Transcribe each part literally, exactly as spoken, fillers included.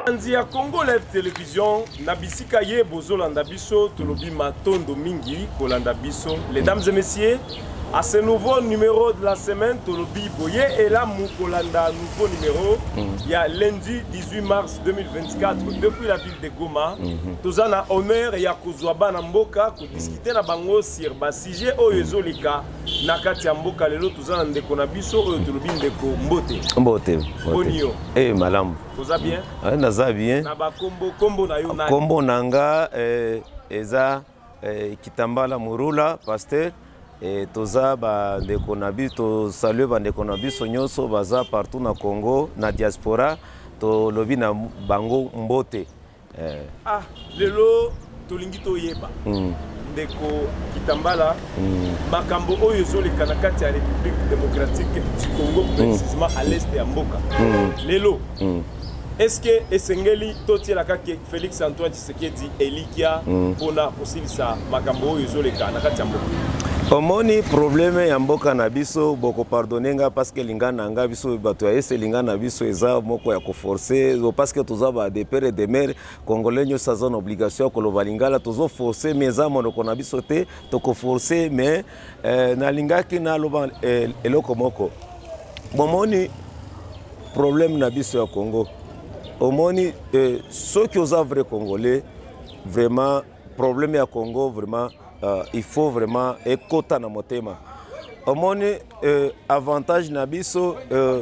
Nzia Congo Live Télévision, Nabisika ye bozolanda biso, tolobi matondo mingi kolanda biso. Mesdames et messieurs, à ce nouveau numéro de la semaine, tolobi boye et là Moukolanda, nouveau numéro. Il y a lundi dix-huit mars deux mille vingt-quatre depuis la ville de Goma. Tous en a honneur et à Kozouaba Namboka pour discuter na bango sur ba sujet oyezolika nakati ya mboka lelo tuzana ndeko na biso oyo tolobi ndeko mbote. Mbote. Bonio. Eh malam. Toza bien? Ah naza bien. Na ba kombo kombo na yo na. Kombo nanga eh eza eh, Kitambala Murula pasteur et toza ba ndeko na biso to saluer ba ndeko na biso nyonso baza partout na Congo na diaspora to lobi na bango mbote. Eh. Ah lelo tolingi to yeba. Mm. Ndeko Kitambala mm. makambo oyo zoleka na kati ya République démocratique du Congo précisément mm. à l'est ya mboka. Mm. Lelo mm. est-ce que esengeli toti la kake Félix Antoine Tshisekedi elikia mm. pona kosilisa makambo oyo zoleka na kati ya mboka? Omoni problème ya mboka na biso boko pardonnenga parce que lingana nga biso bato ya ese lingana biso eza moko ya ko forcer parce que toza ba de père et de mère congolais nyo sa zone obligation ko loba lingala tozo forcer mais za monoko na biso te to ko forcer mais euh, na lingaki na loba euh, eloko moko bomoni problème na biso ya Congo omoni euh, ceux qui osent vrai congolais vraiment problème ya Congo vraiment Uh, il faut vraiment écouter na motema. Omoni euh, avantage na biso euh,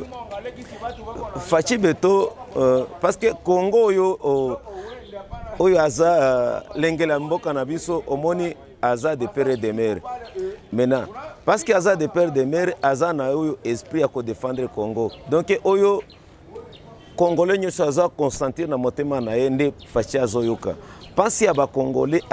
fachi beto euh, parce que Congo yo oh, oyo aza uh, lengela mboka na biso omoni aza de père et de mère. Maintenant parce que aza de père et de mère aza na oyo esprit à ko défendre Congo. Donc oyo Congolais nyo aza consentir na motema na yende fachi azoyoka. Pensi ya ba Congolais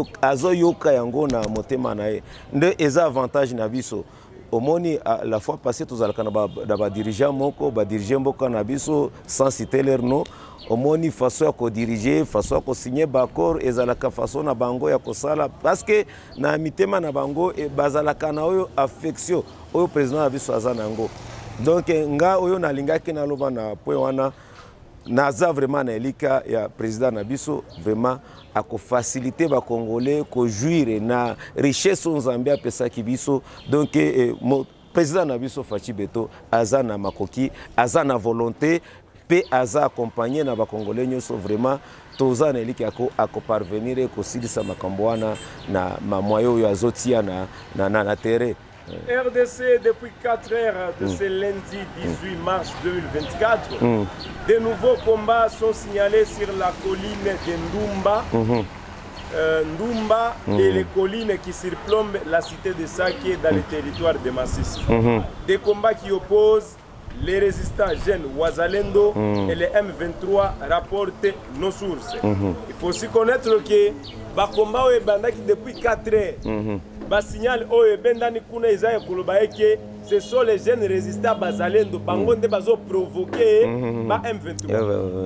azoyoka yango na motema na ye nde eza avantage na biso omoni la fois passée tozalaka na ba, ba dirigeant moko ba dirigeant mboka na biso sans citer leur nom omoni façon ya ko diriger façon ya ko signer ba accord ezalaka façon na bango ya ko sala parce que na mitema na bango e bazalaka na oyo affection oyo président na biso azana ngo donc nga oyo na lingaki na loba na point wana naza vraiment na elika ya président na biso vraiment à faciliter ba Congolais ko jouir na richesse nzambe apesa kibiso donc eh, mo président na biso Fachi Beto aza na makoki aza na volonté pe aza accompagné na ba Congolais nyonso vraiment toza na elika ko ako parvenir ko silisa makambo wana na mamoyo yo azotia na na na, na terrain. R D C depuis quatre heures de mm. ce lundi dix-huit mars deux mille vingt-quatre, mm. de nouveaux combats sont signalés sur la colline de Ndumba, mm -hmm. euh, Ndumba mm -hmm. et les collines qui surplombent la cité de Saké dans mm. le territoire de Massissi. Mm -hmm. Des combats qui opposent les résistants jeunes Ouazalendo mm. et les M vingt-trois rapportent nos sources. Mm -hmm. Il faut aussi connaître que les combats depuis quatre heures. Mm -hmm. Ba signal oyo bendani kuna izaye koloba eke ce sont les jeunes résistants bazalendo bango nde bazo provoquer ba M vingt-trois.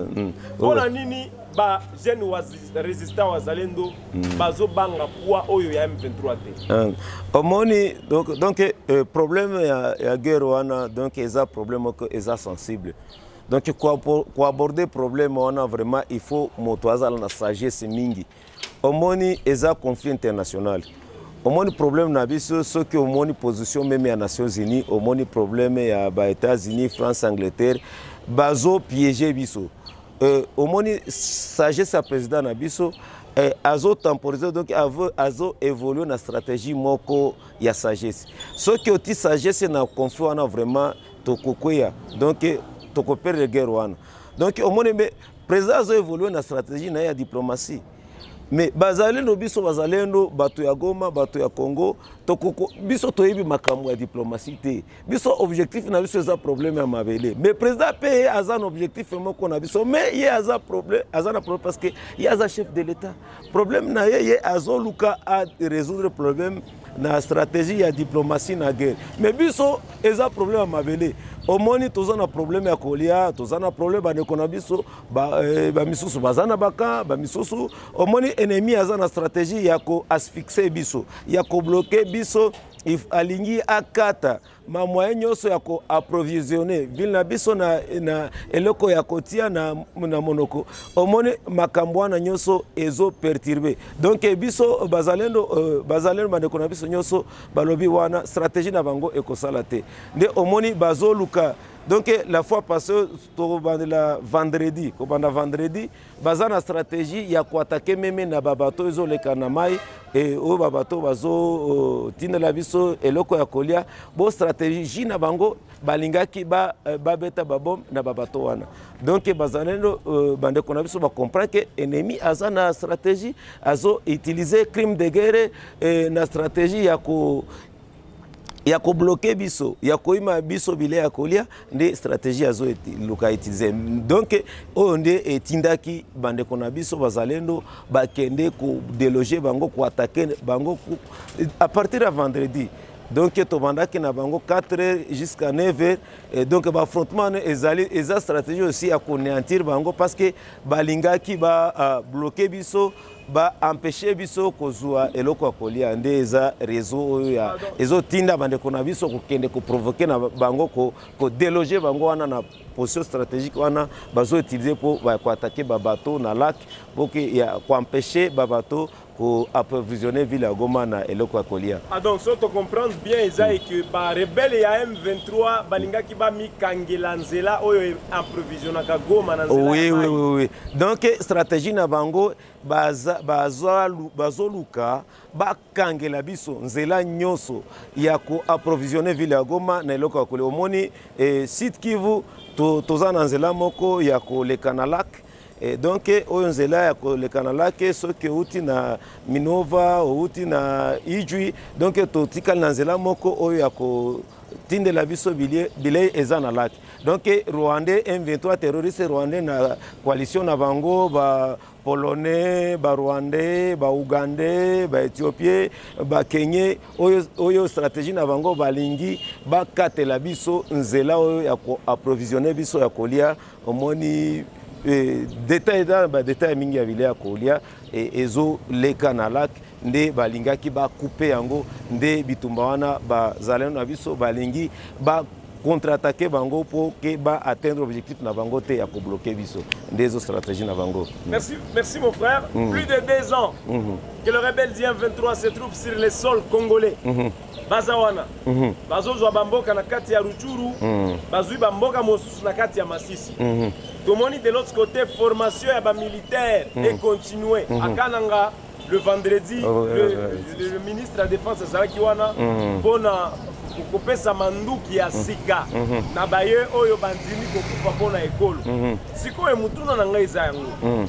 Pona nini ba jeunes résistants wazalendo bazo banga poa oyo ya M vingt-trois te. Omoni donc donc euh, problème ya ya guerre wana donc eza problème que eza sensible. Donc quoi pour aborder problème wana vraiment il faut moto azala na sagesse mingi. Omoni eza conflit international. Au moins problème na biso ce que au moins position même à Nations Unies au moins problème ya ba États-Unis France Angleterre bazo piéger biso euh, au moins sagesse à président na biso euh, azo temporiser donc avo azo évoluer na stratégie moko ya sagesse ce que oti sagesse na conflit wana vraiment tokokoya donc tokopere de guerre wana donc au moins président azo évoluer na stratégie na ya diplomatie. Mais bazalendo biso bazalendo bato ya Goma bato ya Congo tokoko biso toyebi makambo ya diplomatie te biso objectif na biso eza problème ya mabele mais président pe azan objectif moko na biso mais ye aza problème azana problème parce que ye aza chef de l'état problème na ye ye azoluka a résoudre problème na stratégie ya diplomatie na guerre mais biso eza problème ya mabele omoni tozana problème ya kolia tozana problème ba nekona biso ba eh, ba misusu bazana baka ba misusu omoni ennemi azana stratégie ya ko asphyxer biso ya ko bloquer biso if alingi akata ma moyen nyonso ya ko approvisionner ville na biso na na eloko ya kotia na na monoko omoni makambo wana nyonso ezo perturber donc biso bazalendo uh, bazalendo bandeko na biso nyonso balobi wana stratégie na bango ekosala te nde omoni bazoluka. Donc la fois passée, la vendredi, le vendredi, baza na stratégie ya ko attaquer même na babato ezo le kanamai et o babato bazo tina la biso eloko ya kolia bo stratégie na bango balingaki ba babeta babom na babato wana. Donc bazalendo bande ko na biso ba comprendre que ennemi aza na stratégie azo utiliser crime de guerre et na stratégie ya ko ya ko bloquer biso ya ko ima biso bile ya kolia nde stratégie azo luka utiliser donc o nde etindaki bande kona biso bazalendo bakende ko déloger bango ko attaquer bango ko, à partir de vendredi. Donc to bandaki na bango quatre heures jusqu'à neuf heures et donc ba affrontement ezali eza stratégie aussi à anéantir bango parce que balingaki ba uh, bloquer biso ba empêcher biso kozwa eloko kolia nde eza réseau ya ezo tinda bande kona biso ko kende ko provoquer na bango ko ko déloger bango wana na position stratégique wana bazo utiliser pour ba ko attaquer ba bateau na lac pour que ya ko empêcher ba bateau pour approvisionner ville à Goma na eloko kolia. Ah donc ça tu comprends bien Isaïe que par rebelle ya M vingt-trois balinga ki ba mi kangela nzela oyo approvisionner ka Goma na nzela. Oui oui oui oui. Donc stratégie na bango baza baza bazoluka ba kangela biso nzela nyoso ya ko approvisionner ville à Goma na eloko kolia. Omoni eh, site Kivu to tozana nzela moko ya ko le kanalak. Et donc, oyo nzela ya le kanala ke soki uti na Minova uti na Ijwi donc to tikal na nzela moko oyo ya ko tinde la biso bilé bilé eza na laki. Donc Rwandais M vingt-trois terroriste Rwandais na coalition na bango ba Polonais, ba Rwandais, ba Ougandais, ba Éthiopien, ba Kenyais oyo oyo stratégie na bango balingi ba katela biso nzela oyo ya ko approvisionner biso ya kolia omoni détail dans ba détail mingi ya vile ya kolia et ezo le kanalak nde balingaki ba couper yango nde bitumba wana ba zaleno na biso balingi ba contre-attaquer bango pour que ba atteindre objectif na bango te ya ko bloquer biso nde zo stratégie na bango. Merci merci mon frère. Mm-hmm. Plus de deux ans mm-hmm. que le rebelle M vingt-trois se trouve sur le sol congolais. Mm-hmm. Bazawana mm-hmm. bazozwa bamboka na kati ya Ruchuru mm-hmm. bazui bamboka mosusu na kati ya Masisi mm-hmm. Tomoni de l'autre côté formation ya ba militaire mm-hmm. et continuer mm-hmm. akananga le vendredi oh, le, ouais, ouais. Le, le ministre de la défense azalaki wana mm-hmm. pona kokopesa manduki ya sika mm-hmm. na baye oyo bandimi kokufa pona ekolo mm-hmm. sikoyo mutuna na ngai eza yango mm-hmm.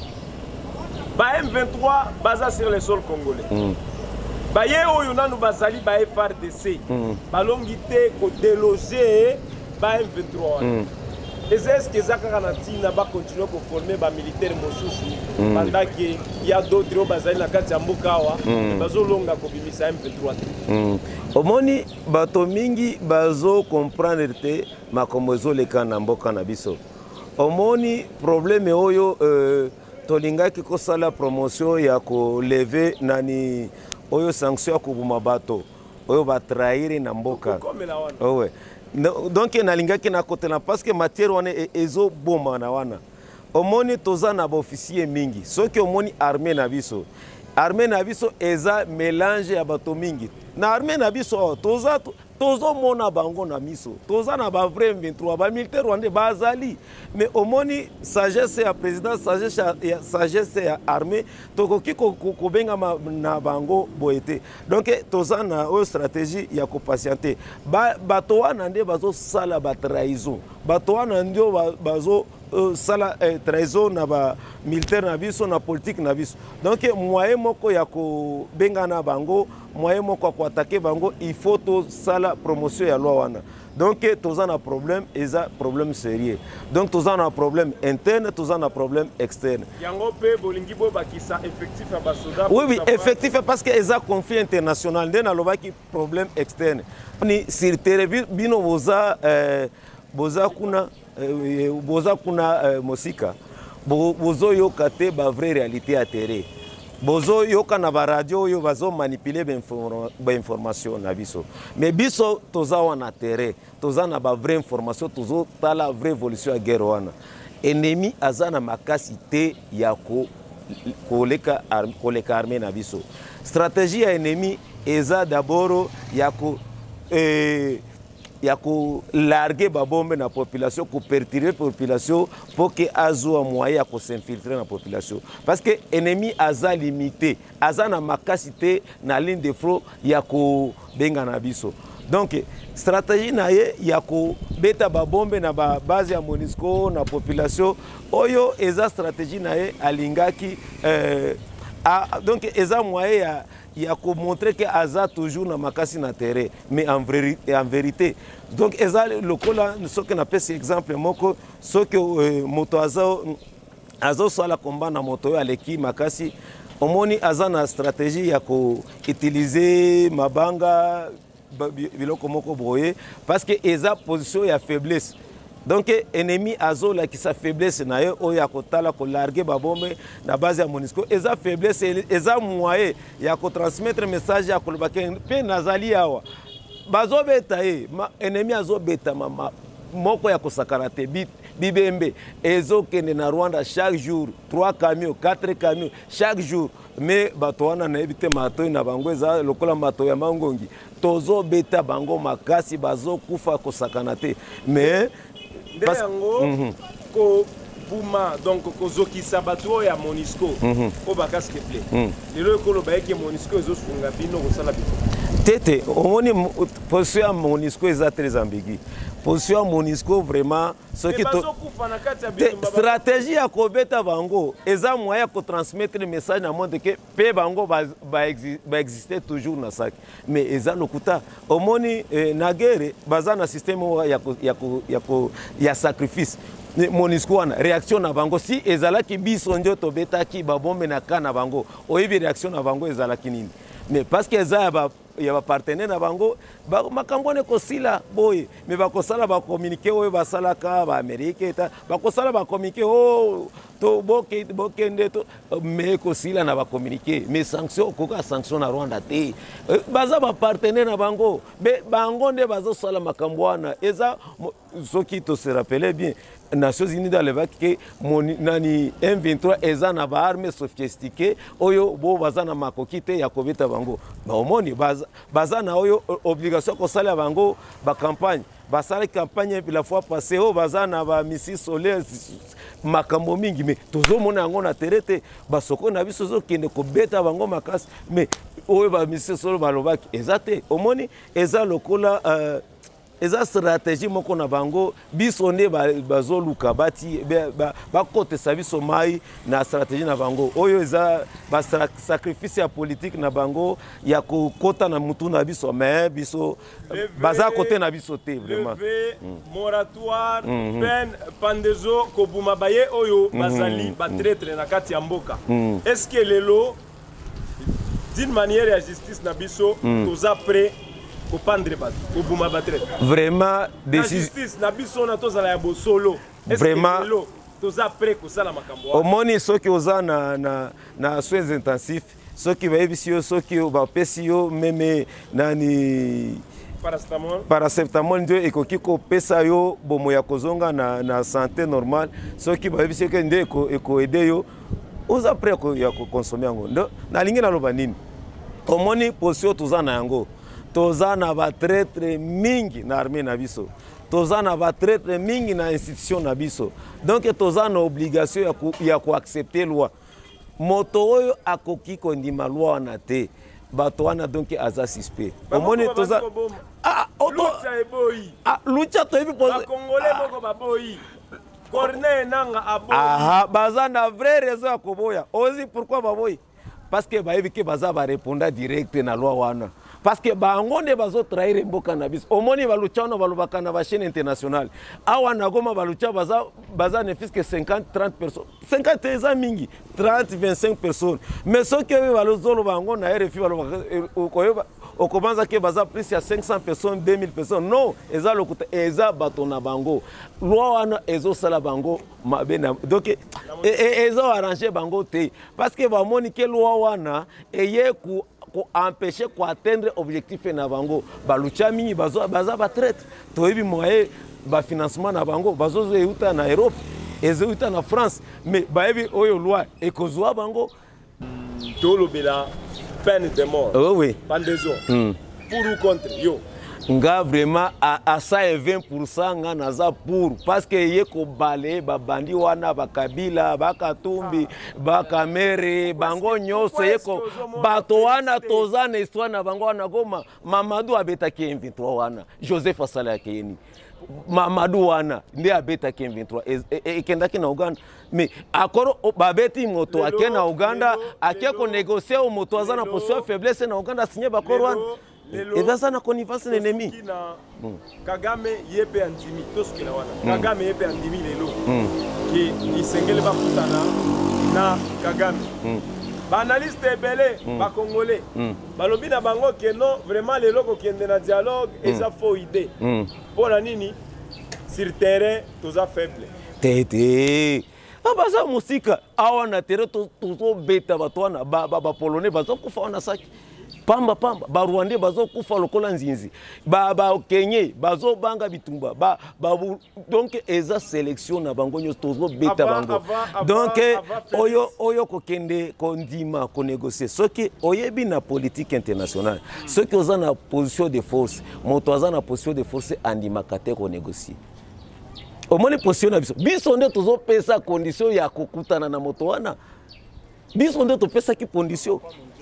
ba M vingt-trois baza sur le sol congolais mm-hmm. baye oyo nanu bazali ba F R D C mm. balongi te ko déloger ba M vingt-trois mm. est-ce que Zakara Natina va continuer à former les militaires mosusu pendant qu'il y a d'autres bazali na kati ya mbokawa bazo longa ko bimisa M vingt-trois. Omoni bato mingi bazo comprendre te makombo zo leka na mboka na biso. Omoni problème oyo euh, tolingaki ko sala promotion ya ko lever nani oyo sanction ya kubuma bato oyo ba trahir na mboka. Oh ouais. Donc nalingaki na kote na parce que matière wana ezo bomba na wana. Omoni toza na ba officier mingi. Soki omoni armée na biso. Armée na biso eza mélange ya bato mingi. Na armée na biso toza tozo mona bango na miso. Toza na ba vrai M vingt-trois ba militaire rwandais bazali. Mais omoni sagesse ya président, sagesse ya sagesse ya armée tokoki ko benga na bango boete. Donc toza na o stratégie ya ko patienter. Ba bato wana nde bazo sala ba trahison. Bato wana ndio bazo Uh, sala eh, trahison na ba militaire na biso na politique na biso. Donc moyen moko ya ko benga na bango, moyen moko ko attaquer bango, il faut to sala promotion ya loi wana. Donc toza na problème eza problème sérieux. Donc toza na problème interne, toza na problème externe. Yango pe bolingi bo bakisa effectif ya basoda. Oui oui, effectif parce que eza conflit international ndena lobaki problème externe. Ni sur terrain bino boza euh, boza kuna boza kuna uh, mosika bozo yoka te ba vraie réalité à terre bozo yoka na ba radio yo bazo manipuler ba information na biso mais biso toza wana terrain toza na ba vraie information tozo tala vraie évolution ya guerre wana ennemi azana makasite ya ko koleka koleka armée na biso stratégie ya ennemi eza d'abord ya ko eh, ya ko larguer ba bombe na population ko perturber population pour que azwa moyen ya ko s'infiltrer na population parce que ennemi aza limité aza na makasite na ligne de front ya ko benga na biso donc stratégie na ye ya ko beta ba bombe na ba base ya MONUSCO na population oyo eza stratégie na ye alingaki euh, a, donc eza moyen ya il y a qu'à montrer que Aza toujours na makasi na terrain mais en vérité en vérité donc Aza le cola ce qu'on appelle cet exemple moko ce que euh, moto Aza Aza soit la combat na moto aleki makasi omoni Aza na stratégie ya ko utiliser mabanga biloko moko broyer parce que Aza position ya faiblesse. Donc ennemi azo la qui sa faiblesse na yo o ya kotala ko larguer ba bombe na base ya MONUSCO eza faiblesse eza moyen ya ko transmettre message ya ko lobake pe nazali awa bazo beta e ennemi azo beta mama moko ya ko sakarate bit bibembe ezo kene na Rwanda chaque jour trois camions quatre camions chaque jour mais bato wana na ebite mato na bango eza lokola mato ya mangongi tozo beta bango makasi bazo kufa ko sakanate mais parce que ko buma donc ko zoki sabato ya MONUSCO ko bakasi ke ple lelo ko lo baeke MONUSCO ezo sunga bino ko sala bito tete omoni position ya MONUSCO eza très ambigu position ya MONUSCO vraiment ce qui to stratégie ya ko beta bango eza moyen ko transmettre message na monde que pe bango ba ba exister toujours na sac mais eza lokuta omoni na guerre baza na système ya ya ya ya sacrifice MONUSCO wana réaction na bango si ezalaki biso ndio to beta ki ba bombe na kana bango oyebi réaction na bango ezalaki nini mais parce que eza ba ya ba partenaire na bango ba makambo ne kosila boye mais ba kosala ba communiquer oyo ba salaka ba Amerique ta ba kosala ba communiquer oh to boke bokende to mais kosila na ba communiquer mais sanction koka sanction na Rwanda te baza ba partenaire na bango be bango nde bazo sala makambo wana eza soki to se rappeler bien Nations Unies dans le vac que mon nani M vingt-trois eza na ba armes sophistiquées oyo bo baza na makokite ya kobeta bango ba omoni baza baza na oyo obligation ko sala bango ba campagne ba sala campagne la fois passée o baza na ba missiles solaires makambo mingi mais tozo mona yango na terete ba soko na biso zo kende ko beta bango makasi mais oyo ba missiles solaires balobaki ezate omoni eza lokola euh, eza stratégie moko na bango biso nde bazoluka bati bakotesa biso mai na stratégie na bango oyo eza ba sacrifice ya politique na bango ya kokota na mutu na biso mais biso baza kote na biso te vraiment moratoire peine pandezo kobuma baye oyo bazali batraître na kati ya mboka est-ce que lelo d'une manière ya justice na biso toza prêt vraiment justice na biso na tozala ya bosolo vraiment toza prêt kosala makambo omoni soki oza na na na soins intensifs soki bayebisi yo soki bapesi yo meme nani paracetamol paracetamol ndio ekoki kopesa yo bomo ya kozonga na na santé normale soki bayebisi yo ndio ekoede yo oza prêt ya koconsommer yango ndo nalingi naloba nini omoni position toza na yango toza na ba traître mingi na armée na biso toza na ba traître mingi na institution na biso donc toza na obligation ya ku, ya ko accepter loi moto oyo akoki kondima loi na te bato wana donc aza suspect omoni toza ah lucha eboyi ah lucha to ebi ba congolais moko baboyi Corneille nanga aboyi ah baza na vraie raison ya koboya ozi pourquoi baboyi parce que bayebi ke baza ba répondre direct na loi wana parce que bango nde bazo trahir mboka na biso omoni balucha wana balobaka na ba chaîne internationale awa na Goma balucha baza baza ne fiske cinquante trente personnes cinquante eza mingi trente vingt-cinq personnes mais ce que balozolo bango na R F I balobaka on commence à que baza plus à cinq cents personnes, deux mille personnes. Non, eza lokuta eza batona bango. Loi wana ezo sala bango mabena. Donc ezo arranger bango te parce que ba moni que loi wana eye ku empêcher ko atteindre objectif na bango. Balucha mingi bazo baza ba traite. Toyebi moye ba financement na bango bazo euta na Europe, ezo euta na France, mais baebi oyo loi ekozwa bango tolobela peine de mort. Oh oui. Pendaison. Mm. Pour ou contre yo. Nga vraiment à, à cent vingt pour cent nga naza pour parce que yeko bale ba bandi wana ba kabila ba katumbi ba kamere bango nyoso yeko bato wana tozana histoire na bango wana goma Mamadou abeta ki M vingt-trois wana Joseph Asala Keni Mamadou wana ndi abeta ki M vingt-trois ekendaki na Uganda mais akoro babeti moto akena Uganda akeko négocier o moto azana position faiblesse na Uganda signé ba korwana et bien ça na connivence l'ennemi. Kagame yebe andimi toski na wana. Kagame yebe andimi lelo. Ki isengele ba kutana na Kagame. Ba analyste ebele ba congolais. Ba lobi na bango que non vraiment lelo ko kende na dialogue eza faux idée. Pour na nini sur terrain toza faible. Tete. Abaza musika awana tere to to beta batwana ba ba polonais bazo kufa wana saki. Pamba pamba ba Rwanda bazo kufa lokola nzinzi ba ba Kenya bazo banga bitumba ba ba donc eza sélection na bango nyo tozo beta bango donc oyo oyo ko kende ko ndima ko négocier soki oyebi na politique internationale soki oza na position de force moto aza na position de force andima kate ko négocier au moins position na biso biso nde tozo pesa condition ya kokutana na moto wana biso nde to pesa ki condition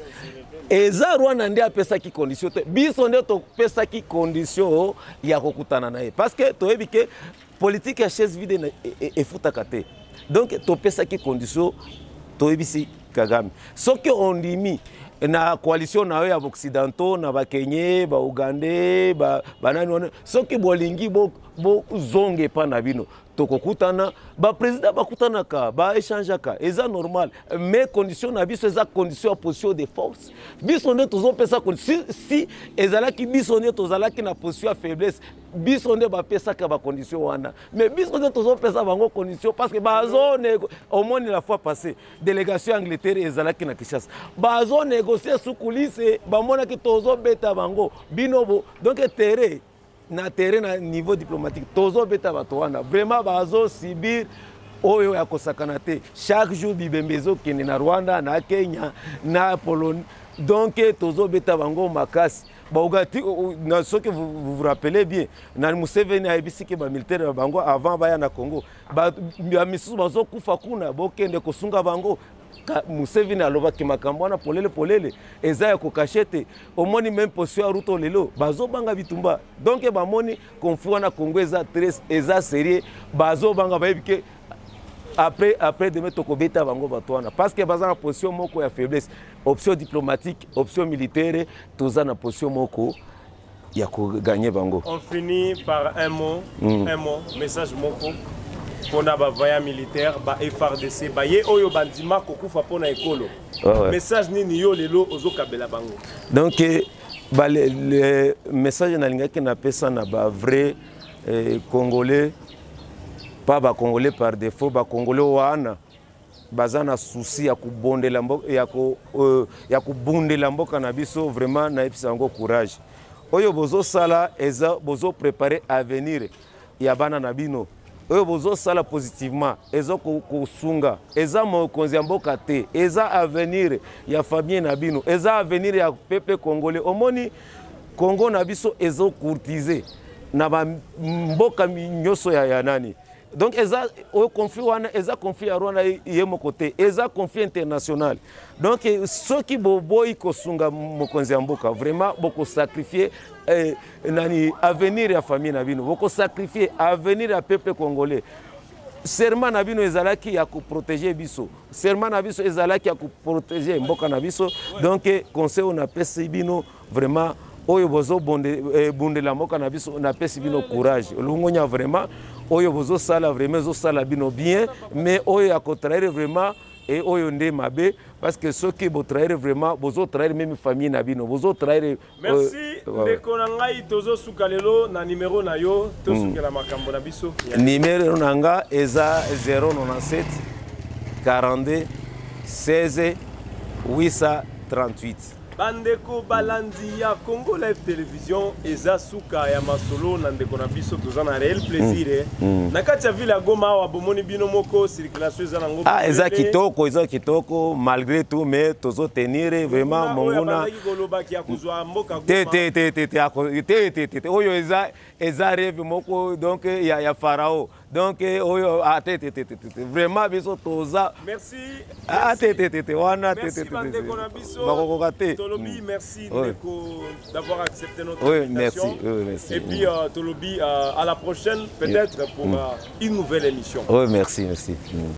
eza Rwanda nde apesa ki condition te biso nde to pesa ki condition ya kokutana naye parce que toyebi ke politique ya chaise vide na efutaka te donc to pesa ki condition toyebi si Kagame soki ondimi na coalition na yo ya occidentaux na ba Kenya ba Uganda ba banani wana soki bolingi bo bo zonge pa na bino tokokutana ba président bakutana ka ba échange ka eza normal mais condition na biso eza condition à position de force biso nde tozo pesa si, si ezala ki biso nde tozala ki na position à faiblesse biso nde ba pesa ka ba condition wana mais biso nde tozo pesa bango condition parce que ba zone au moins la fois passée délégation Angleterre ezala ki na Kinshasa ba zone négocier sous coulisse ba mona ki tozo beta bango binobo donc terre na terrain na niveau diplomatique tozo beta bato wana vraiment bazo sibir oyo ya kosakana te chaque jour bibembezo kende na Rwanda na Kenya na Pologne donc tozo beta bango makasi baugati na soki vous vous rappelez bien na Museveni aibisiki ba militaire bango avant baya na Congo ba misusu bazo kufa kuna bokende kosunga bango Museveni aloba ki makambo wana polele polele eza ya kokashete omoni même position ya Ruto lelo bazo banga bitumba donc ba moni konfu wana Congo eza très eza sérieux bazo banga bayebike après après de mettre kobeta bango batwana parce que baza na position moko ya faiblesse option diplomatique option militaire toza na position moko ya ko gagner bango. On finit par un mot mm. un mot message moko pona ba voyage militaire ba F R D C ba ye oyo bandima kokufa pona ekolo oh, ouais. Message nini yo lelo ozo kabela bango donc ba le, le message na linga ki na pesa na ba vrai eh, congolais pas ba congolais par défaut ba congolais wana bazana souci ya kubondela mboka ya ko uh, ya kubundela mboka na biso vraiment na episa ngo courage oyo bozo sala eza bozo préparer avenir ya bana na bino oyo bozo sala positivement ezo kosunga eza mokonzi ya mboka te eza avenir ya famille na bino eza avenir ya peuple congolais omoni Congo na biso ezo courtiser na ba mboka nyoso ya, ya nani donc eza o conflit wana eza conflit ya Rwanda ye mokote eza conflit international donc ceux qui boboyi kosunga mokonzi ya mboka vraiment boko sacrifier eh, nani avenir ya famille na bino boko sacrifier avenir ya peuple congolais serment na bino ezalaki ya ko protéger biso serment na biso ezalaki ya ko protéger mboka na biso donc conseil on appelle bino vraiment oyo bozo bonde eh, bonde la mboka na biso na pesi bino courage lungonya vraiment oyo bozo sala vraiment zo sala bino bien mais oyo ya contraire vraiment et oyo nde mabe parce que ceux qui vont trahir vraiment bozo trahir même famille na bino bozo trahir. Merci ndeko na ngai tozo suka lelo na numéro na yo to sukela makambo na biso. Numéro na nga eza zéro neuf sept quarante-deux seize huit cent trente-huit. Bandeko balandi ya Congo Live Television eza suka ya masolo na ndeko na biso toza na réel plaisir. Na kati ya ville ya Goma wa bomoni bino moko circulation eza nango. Ah eza kitoko eza kitoko malgré tout mais tozo tenir vraiment mongona. Te te te te te te te te oyo eza eza rêve moko donc ya ya Pharaon. Donc oyo ah te te te te vraiment biso toza. Merci. Ah te te te te wana te te te. Merci Tolobi, merci d'avoir accepté notre oui, invitation. Merci, oui, merci. Et puis euh, Tolobi, euh, à la prochaine peut-être pour euh, une nouvelle émission. Oui, merci, merci.